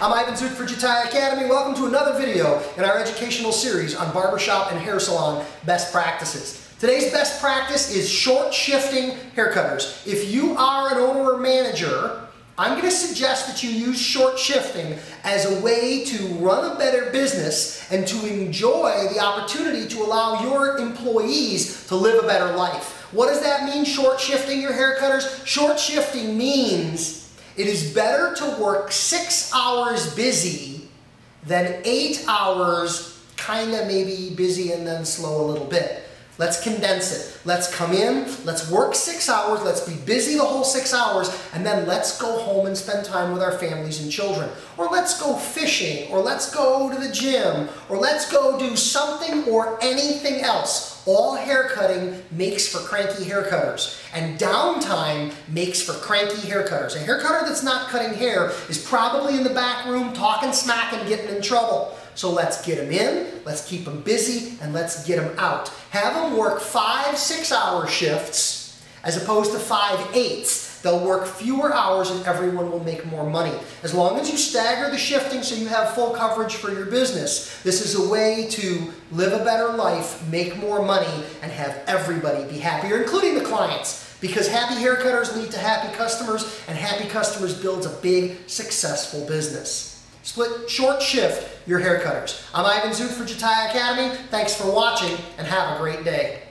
I'm Ivan Zoot for Jatai Academy. Welcome to another video in our educational series on barbershop and hair salon best practices. Today's best practice is short shifting hair cutters. If you are an owner or manager, I'm going to suggest that you use short shifting as a way to run a better business and to enjoy the opportunity to allow your employees to live a better life. What does that mean, short shifting your hair cutters? Short shifting means it is better to work 6 hours busy than 8 hours kind of maybe busy and then slow a little bit. Let's condense it. Let's come in, let's work 6 hours, let's be busy the whole 6 hours, and then let's go home and spend time with our families and children. Or let's go fishing, or let's go to the gym, or let's go do something or anything else. All hair cutting makes for cranky hair cutters, and downtime makes for cranky hair cutters. A hair cutter that's not cutting hair is probably in the back room talking smack and getting in trouble. So let's get them in, let's keep them busy, and let's get them out. Have them work 5-6 hour shifts as opposed to 5-8s. They'll work fewer hours and everyone will make more money. As long as you stagger the shifting so you have full coverage for your business, this is a way to live a better life, make more money, and have everybody be happier, including the clients. Because happy hair cutters lead to happy customers, and happy customers builds a big, successful business. Split short shift your hair cutters. I'm Ivan Zoot for Jatai Academy. Thanks for watching and have a great day.